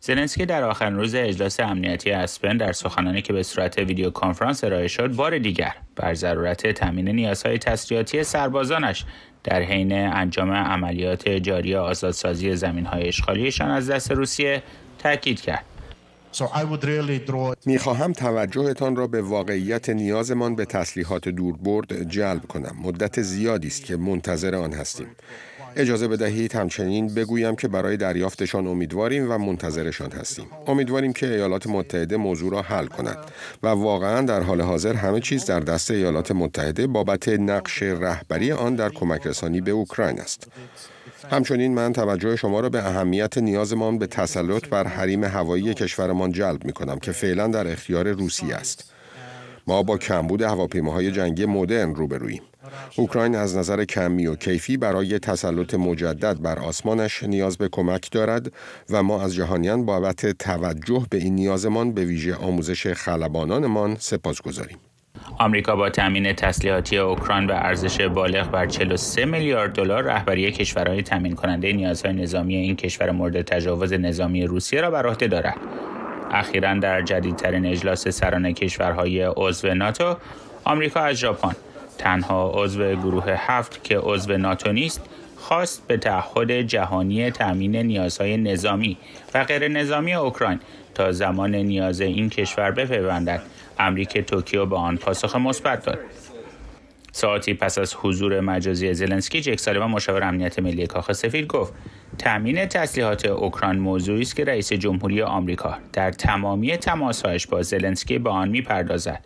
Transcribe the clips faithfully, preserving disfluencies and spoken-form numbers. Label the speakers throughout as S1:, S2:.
S1: زلنسکی در آخرین روز اجلاس امنیتی اسپن در سخنانی که به صورت ویدیو کنفرانس ارائه شد، بار دیگر بر ضرورت تامین نیازهای تسلیحاتی سربازانش در حین انجام عملیات جاری آزادسازی زمین‌های اشغالیشان از دست روسیه تاکید کرد.
S2: میخواهم توجهتان را به واقعیت نیازمان به تسلیحات دوربرد جلب کنم. مدت زیادی است که منتظر آن هستیم. اجازه بدهید همچنین بگویم که برای دریافتشان امیدواریم و منتظرشان هستیم. امیدواریم که ایالات متحده موضوع را حل کند و واقعا در حال حاضر همه چیز در دست ایالات متحده بابت نقش رهبری آن در کمک رسانی به اوکراین است. همچنین من توجه شما را به اهمیت نیازمان به تسلط بر حریم هوایی کشورمان جلب می کنم که فعلا در اختیار روسیه است. ما با کمبود هواپیماهای جنگی مدرن روبروییم. اوکراین از نظر کمی و کیفی برای تسلط مجدد بر آسمانش نیاز به کمک دارد و ما از جهانیان بابت توجه به این نیازمان به ویژه آموزش خلبانانمان سپاسگزاریم.
S1: آمریکا با تامین تسلیحاتی اوکراین به ارزش بالغ بر چهل و سه میلیارد دلار رهبری کشورهای تامین کننده نیازهای نظامی این کشور مورد تجاوز نظامی روسیه را بر عهده دارد. اخیراً در جدیدترین اجلاس سران کشورهای عضو ناتو، آمریکا از ژاپن، تنها عضو گروه هفت که عضو ناتو نیست، خواست به تعهد جهانی تامین نیازهای نظامی و غیر نظامی اوکراین تا زمان نیاز این کشور بپیوندد. امریکا توکیو به آن پاسخ مثبت داد. ساعتی پس از حضور مجازی زلنسکی، جک سالیوان مشاور امنیت ملی کاخ سفید گفت تامین تسلیحات اوکراین موضوعی است که رئیس جمهوری آمریکا در تمامی تماس‌هایش با زلنسکی به آن می‌پردازد.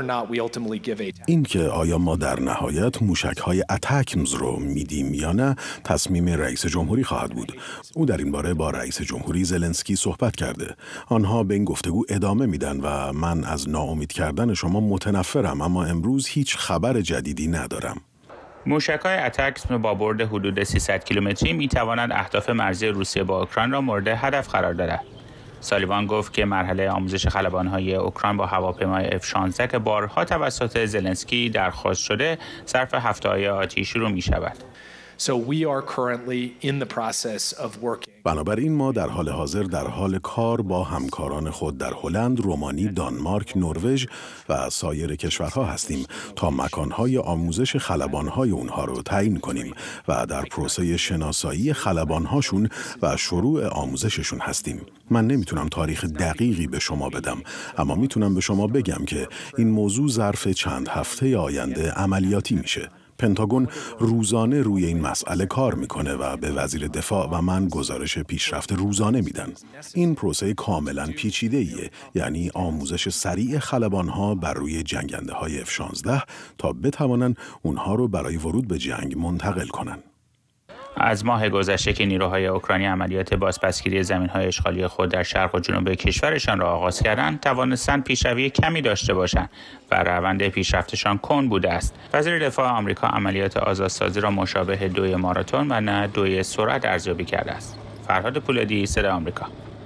S3: این که آیا ما در نهایت موشک‌های اتکمز رو میدیم یا نه تصمیم رئیس جمهوری خواهد بود. او در این باره با رئیس جمهوری زلنسکی صحبت کرده. آنها به این گفتگو ادامه میدن و من از ناامید کردن شما متنفرم، اما امروز هیچ خبر جدیدی ندارم.
S1: موشک‌های اتکمز با برد حدود سیصد کیلومتری می‌توانند اهداف مرزی روسیه با اوکراین را مورد هدف قرار دهند. سالیوان گفت که مرحله آموزش خلبان‌های اوکراین با هواپیمای اف شانزده که بارها توسط زلنسکی درخواست شده، صرف هفته‌های آتی شروع می‌شود.
S4: So we are currently in the process of working.
S3: بنابراین ما در حال حاضر در حال کار با همکاران خود در هلند، رومانی، دانمارک، نروژ و سایر کشورها هستیم تا مکانهای آموزش خلبانهای اونها رو تعیین کنیم و در پروسه شناسایی خلبانهاشون و شروع آموزششون هستیم. من نمیتونم تاریخ دقیقی به شما بدم، اما میتونم به شما بگم که این موضوع ظرف چند هفته آینده عملیاتی میشه. پنتاگون روزانه روی این مسئله کار میکنه و به وزیر دفاع و من گزارش پیشرفت روزانه میدن. این پروسه کاملا پیچیده‌ایه، یعنی آموزش سریع خلبانها بر روی جنگنده های اف شانزده تا بتوانن اونها رو برای ورود به جنگ منتقل کنن.
S1: از ماه گذشته که نیروهای اوکراینی عملیات بازپسگیری زمین‌های اشغالی خود در شرق و جنوب کشورشان را آغاز کردند، توانستند پیشروی کمی داشته باشند و روند پیشرفتشان کند بوده است. وزیر دفاع آمریکا عملیات آزادسازی را مشابه دوی ماراتون و نه دوی سرعت ارزیابی کرده است. فرهاد پولادی، صدای آمریکا.